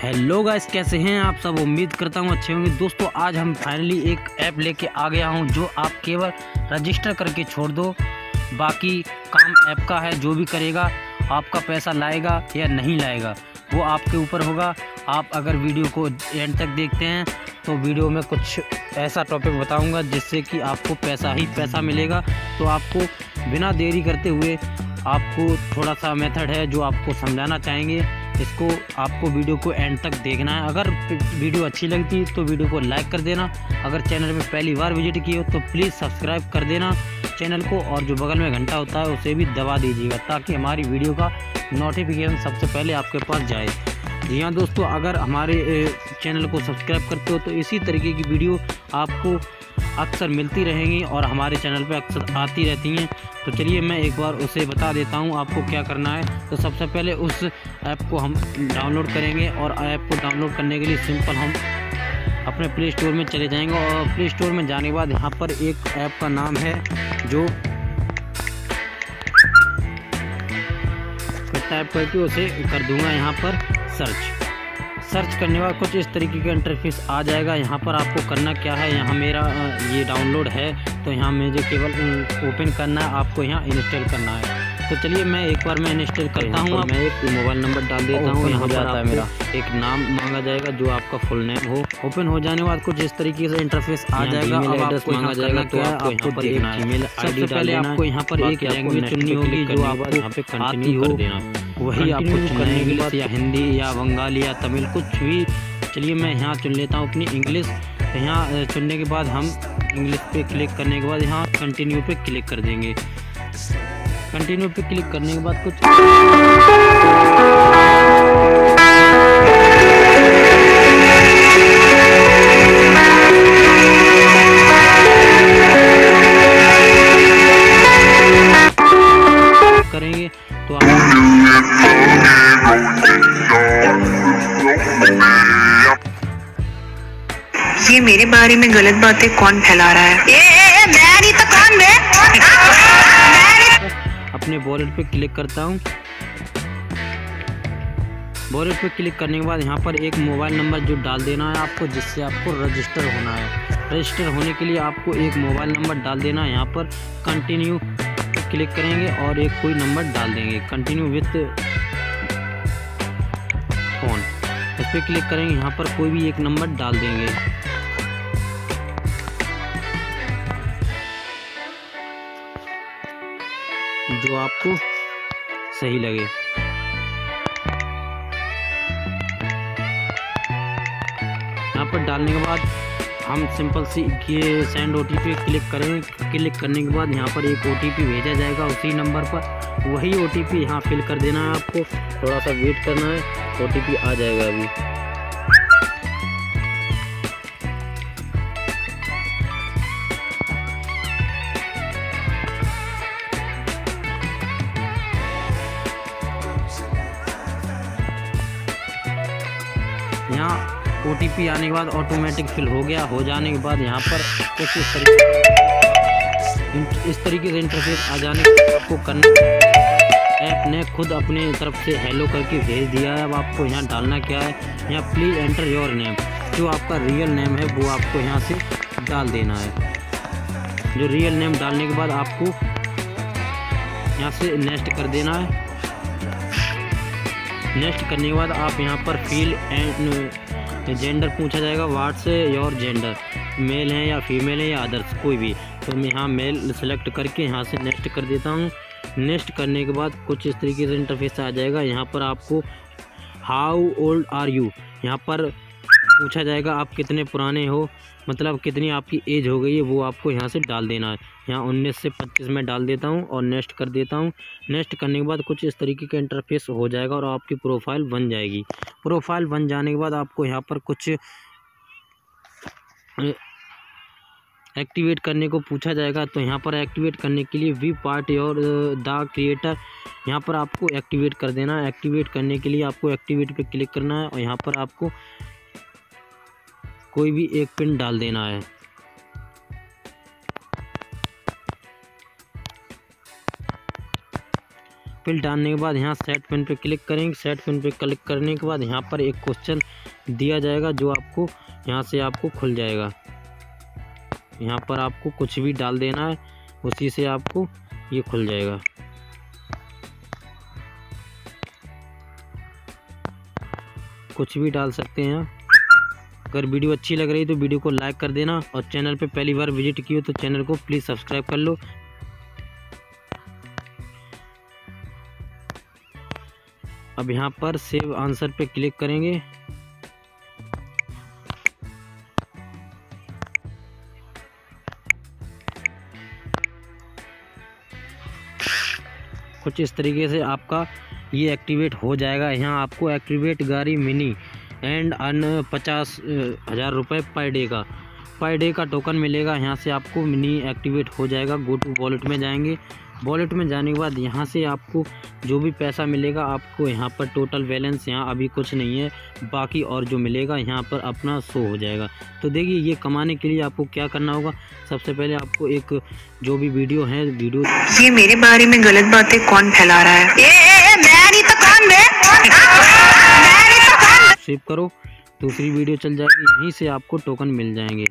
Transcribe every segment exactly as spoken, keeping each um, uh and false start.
Hello guys, कैसे हैं आप सब। उम्मीद करता हूँ अच्छे होंगे। दोस्तों आज हम फाइनली एक ऐप लेके आ गया हूँ जो आप केवल रजिस्टर करके छोड़ दो, बाकी काम ऐप का है। जो भी करेगा आपका पैसा लाएगा या नहीं लाएगा वो आपके ऊपर होगा। आप अगर वीडियो को एंड तक देखते हैं तो वीडियो में कुछ ऐसा टॉपिक बताऊंगा जिससे कि आपको पैसा ही पैसा मिलेगा। तो आपको बिना देरी करते हुए आपको थोड़ा सा मेथड है जो आपको समझाना चाहेंगे। इसको आपको वीडियो को एंड तक देखना है। अगर वीडियो अच्छी लगती तो वीडियो को लाइक कर देना। अगर चैनल में पहली बार विजिट किए हो तो प्लीज़ सब्सक्राइब कर देना चैनल को, और जो बगल में घंटा होता है उसे भी दबा दीजिएगा ताकि हमारी वीडियो का नोटिफिकेशन सबसे पहले आपके पास जाए। जी हाँ दोस्तों, अगर हमारे चैनल को सब्सक्राइब करते हो तो इसी तरीके की वीडियो आपको अक्सर मिलती रहेंगी और हमारे चैनल पे अक्सर आती रहती हैं। तो चलिए मैं एक बार उसे बता देता हूँ आपको क्या करना है। तो सबसे पहले उस ऐप को हम डाउनलोड करेंगे, और ऐप को डाउनलोड करने के लिए सिंपल हम अपने प्ले स्टोर में चले जाएंगे। और प्ले स्टोर में जाने के बाद यहाँ पर एक ऐप का नाम है जो टाइप करके उसे कर दूंगा यहाँ पर सर्च। सर्च करने के बाद कुछ इस तरीके का इंटरफेस आ जाएगा। यहाँ पर आपको करना क्या है, यहाँ मेरा ये डाउनलोड है तो यहाँ मुझे केवल ओपन करना है, आपको यहाँ इंस्टॉल करना है। तो चलिए मैं एक बार मैं इंस्टॉल करता हूँ। मैं एक मोबाइल नंबर डाल देता हूँ। यहाँ पर आता है मेरा एक नाम मांगा जाएगा जो आपका फुल नेम हो। ओपन हो जाने के बाद कुछ इस तरीके से इंटरफेस आ जाएगा। अब एड्रेस मांगा जाएगा तो आपको यहाँ पर एक ईमेल आईडी पहले आपको यहाँ पर एक लैंग्वेज चुननी होगी जो आपको यहाँ पे कंटिन्यू कर देना, वही आपको चुनने के बाद या हिंदी या बंगाली या तमिल कुछ भी। चलिए मैं यहाँ चुन लेता हूँ अपनी इंग्लिश। यहाँ चुनने के बाद हम इंग्लिश पे क्लिक करने के बाद यहाँ कंटिन्यू पे क्लिक कर देंगे। कंटिन्यू पे क्लिक करने के बाद कुछ करेंगे तो आप ये मेरे बारे में गलत बातें कौन फैला रहा है? ए, ए, ए, मैं नहीं तो कौन बे? अपने वॉलेट पे क्लिक करता हूँ। वॉलेट पे क्लिक करने के बाद यहाँ पर एक मोबाइल नंबर जो डाल देना है आपको, जिससे आपको रजिस्टर होना है। रजिस्टर होने के लिए आपको एक मोबाइल नंबर डाल देना है। यहाँ पर कंटिन्यू क्लिक करेंगे और एक कोई नंबर डाल देंगे, कंटिन्यू विथ फोन। इस पर क्लिक करेंगे, यहाँ पर कोई भी एक नंबर डाल देंगे। जो आपको सही लगे। यहाँ पर डालने के बाद हम सिंपल सी ये सेंड ओटीपी क्लिक करें। क्लिक करने के बाद यहाँ पर एक ओटीपी भेजा जाएगा उसी नंबर पर, वही ओटीपी यहाँ फिल कर देना है आपको। थोड़ा सा वेट करना है, ओटीपी आ जाएगा अभी। यहाँ ओटीपी आने के बाद ऑटोमेटिक फिल हो गया। हो जाने के बाद यहाँ पर कुछ इस तरीके इस तरीके से इंटरफेस आ जाने के बाद आपको करना, ऐप ने खुद अपने तरफ से हेलो करके भेज दिया है। अब आपको यहाँ डालना क्या है, यहाँ प्लीज़ एंटर योर नेम, जो आपका रियल नेम है वो आपको यहाँ से डाल देना है। जो रियल नेम डालने के बाद आपको यहाँ से नेक्स्ट कर देना है। नेक्स्ट करने के बाद आप यहाँ पर फील एंड जेंडर पूछा जाएगा, व्हाट्स योर जेंडर, मेल है या फीमेल है या अदर्स कोई भी। तो मैं यहाँ मेल सेलेक्ट करके यहाँ से नेक्स्ट कर देता हूँ। नेक्स्ट करने के बाद कुछ इस तरीके से इंटरफेस आ जाएगा। यहाँ पर आपको हाउ ओल्ड आर यू, यहाँ पर पूछा जाएगा आप कितने पुराने हो, मतलब कितनी आपकी एज हो गई है, वो आपको यहाँ से डाल देना है। यहाँ उन्नीस से पच्चीस में डाल देता हूँ और नेक्स्ट कर देता हूँ। नेक्स्ट करने के बाद कुछ इस तरीके का इंटरफेस हो जाएगा और आपकी प्रोफाइल बन जाएगी। प्रोफाइल बन जाने के बाद आपको यहाँ पर कुछ एक्टिवेट करने को पूछा जाएगा। तो यहाँ पर एक्टिवेट करने के लिए we part your the creator, यहाँ पर आपको एक्टिवेट कर देना है। एक्टिवेट करने के लिए आपको एक्टिवेट पे क्लिक करना है और यहाँ पर आपको कोई भी एक पिन डाल देना है। फिल डालने के बाद यहाँ सेट पिन पे क्लिक करेंगे। सेट पिन पे क्लिक करने के बाद यहाँ पर एक क्वेश्चन दिया जाएगा जो आपको यहाँ से आपको खुल जाएगा। यहाँ पर आपको कुछ भी डाल देना है, उसी से आपको ये खुल जाएगा। कुछ भी डाल सकते हैं। अगर वीडियो अच्छी लग रही है तो वीडियो को लाइक कर देना, और चैनल पे पहली बार विजिट की हो तो चैनल को प्लीज़ सब्सक्राइब कर लो। अब यहाँ पर सेव आंसर पे क्लिक करेंगे। कुछ इस तरीके से आपका ये एक्टिवेट हो जाएगा। यहाँ आपको एक्टिवेट गाड़ी मिनी एंड अन पचास हज़ार रुपये पर डे का पर डे का टोकन मिलेगा। यहाँ से आपको मिनी एक्टिवेट हो जाएगा। गो टू वॉलेट में जाएंगे। वॉलेट में जाने के बाद यहाँ से आपको जो भी पैसा मिलेगा, आपको यहाँ पर टोटल बैलेंस यहाँ अभी कुछ नहीं है, बाकी और जो मिलेगा यहाँ पर अपना शो हो जाएगा। तो देखिए, ये कमाने के लिए आपको क्या करना होगा। सबसे पहले आपको एक जो भी वीडियो है वीडियो ये मेरे बारे में गलत बातें कौन फैला रहा है? ए, ए, ए, मैं नहीं तो कौन बे? मैं नहीं तो कौन? सेव करो, दूसरी वीडियो चल जाएगी। यहीं से आपको टोकन मिल जाएंगे।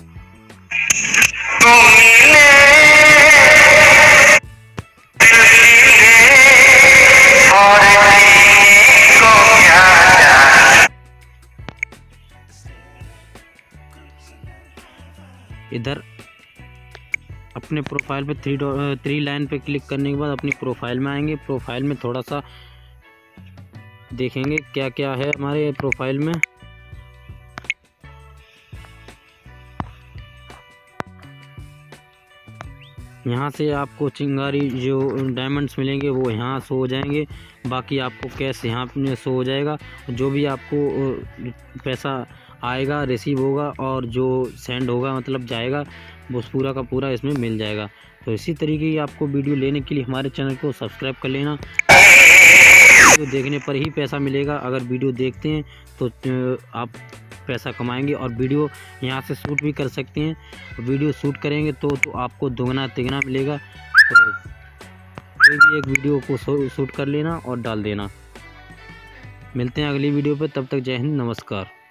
इधर अपने प्रोफाइल पे थ्री थ्री लाइन पे क्लिक करने के बाद अपनी प्रोफाइल में आएंगे। प्रोफाइल में थोड़ा सा देखेंगे क्या क्या है हमारे प्रोफाइल में। यहाँ से आपको चिंगारी जो डायमंड्स मिलेंगे वो यहाँ शो हो जाएंगे। बाकी आपको कैश यहाँ पे शो हो जाएगा। जो भी आपको पैसा आएगा, रिसीव होगा, और जो सेंड होगा मतलब जाएगा, वो पूरा का पूरा इसमें मिल जाएगा। तो इसी तरीके की आपको वीडियो लेने के लिए हमारे चैनल को सब्सक्राइब कर लेना। वीडियो देखने पर ही पैसा मिलेगा। अगर वीडियो देखते हैं तो आप पैसा कमाएंगे, और वीडियो यहाँ से शूट भी कर सकते हैं। वीडियो शूट करेंगे तो तो आपको दोगुना तिगुना मिलेगा। तो कोई भी एक वीडियो को शूट कर लेना और डाल देना। मिलते हैं अगली वीडियो पर, तब तक जय हिंद, नमस्कार।